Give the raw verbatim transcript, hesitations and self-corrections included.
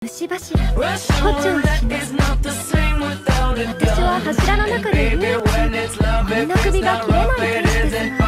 虫柱、胡蝶します。私は柱の中で唯一、鬼の首が切れない天使です。